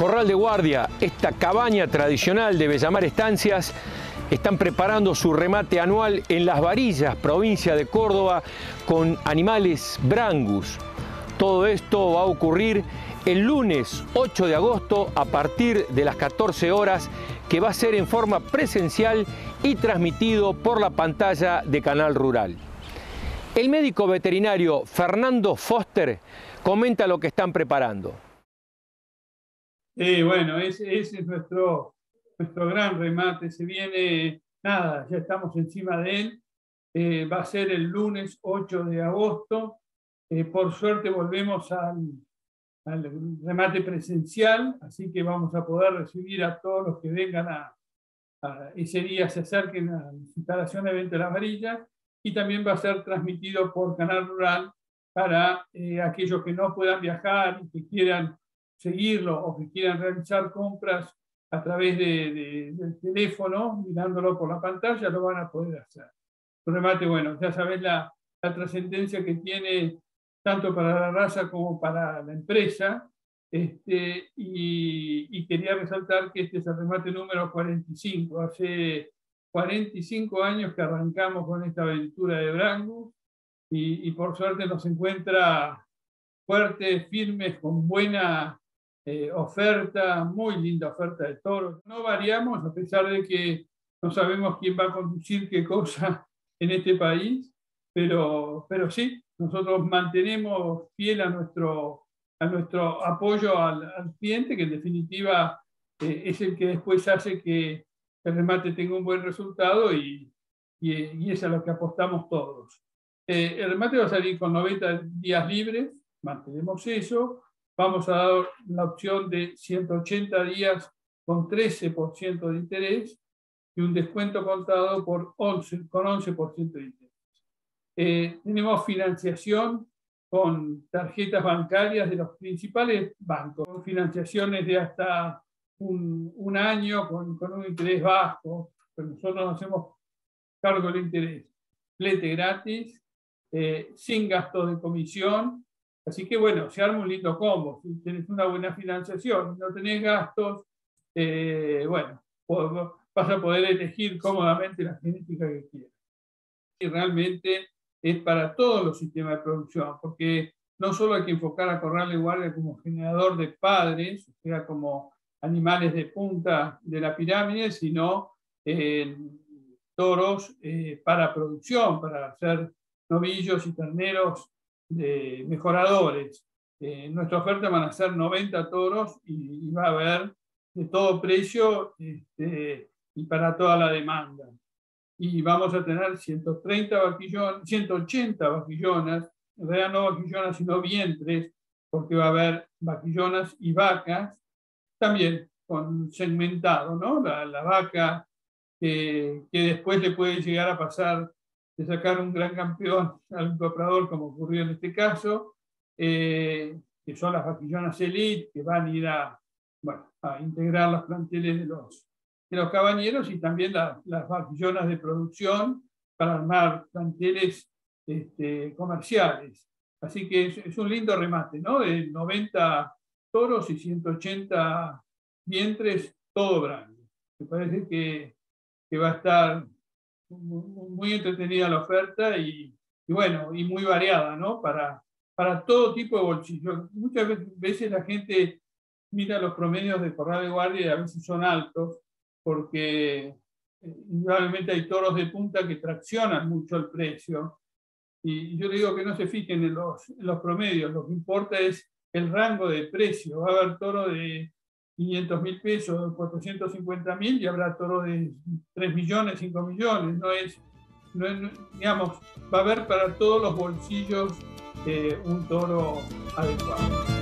Corral de Guardia, esta cabaña tradicional de Bellamar Estancias, están preparando su remate anual en Las Varillas, provincia de Córdoba, con animales brangus. Todo esto va a ocurrir el lunes 8 de agosto a partir de las 14 horas, que va a ser en forma presencial y transmitido por la pantalla de Canal Rural. El médico veterinario Fernando Foster comenta lo que están preparando. Bueno, ese es nuestro gran remate. Se viene, nada, ya estamos encima de él. Va a ser el lunes 8 de agosto. Por suerte volvemos al remate presencial, así que vamos a poder recibir a todos los que vengan ese día, se acerquen a las instalaciones de Venta de Las Varillas, y también va a ser transmitido por Canal Rural para aquellos que no puedan viajar y que quieran seguirlo o que quieran realizar compras a través del teléfono, mirándolo por la pantalla, lo van a poder hacer. Un remate, bueno, ya sabés la trascendencia que tiene tanto para la raza como para la empresa, y quería resaltar que este es el remate número 45. Hace 45 años que arrancamos con esta aventura de brangus y por suerte nos encuentra fuertes, firmes, con buena oferta, muy linda oferta de toros. No variamos, a pesar de que no sabemos quién va a conducir qué cosa en este país, pero sí, nosotros mantenemos fiel a nuestro apoyo al cliente, que en definitiva es el que después hace que el remate tenga un buen resultado, y es a lo que apostamos todos. El remate va a salir con 90 días libres, mantenemos eso. Vamos a dar la opción de 180 días con 13% de interés y un descuento contado con 11% de interés. Tenemos financiación con tarjetas bancarias de los principales bancos, con financiaciones de hasta un año con un interés bajo, pero nosotros nos hacemos cargo del interés. Flete gratis, sin gasto de comisión. Así que bueno, se arma un lindo combo. Si tenés una buena financiación y no tenés gastos, bueno, vas a poder elegir cómodamente la genética que quieras. Y realmente es para todos los sistemas de producción, porque no solo hay que enfocar a Corral de Guardia como generador de padres, o sea, como animales de punta de la pirámide, sino toros para producción, para hacer novillos y terneros de mejoradores. En nuestra oferta van a ser 90 toros y va a haber de todo precio y para toda la demanda. Y vamos a tener 180 vaquillonas, en realidad no vaquillonas sino vientres, porque va a haber vaquillonas y vacas, también con segmentado, ¿no? La vaca que después le puede llegar a pasar de sacar un gran campeón al comprador, como ocurrió en este caso, que son las vaquillonas elite, que van a ir a integrar los planteles de los cabañeros, y también las vaquillonas de producción para armar planteles comerciales. Así que es un lindo remate, ¿no? De 90 toros y 180 vientres, todo brangus. Me parece que va a estar muy entretenida la oferta y bueno, y muy variada, ¿no? Para todo tipo de bolsillos. Muchas veces la gente mira los promedios de Corral de Guardia y a veces son altos, porque indudablemente hay toros de punta que traccionan mucho el precio. Y yo le digo que no se fijen en los promedios, lo que importa es el rango de precio. Va a haber toro de 500.000 pesos, 450.000, y habrá toro de 3 millones, 5 millones. Digamos, va a haber para todos los bolsillos un toro adecuado.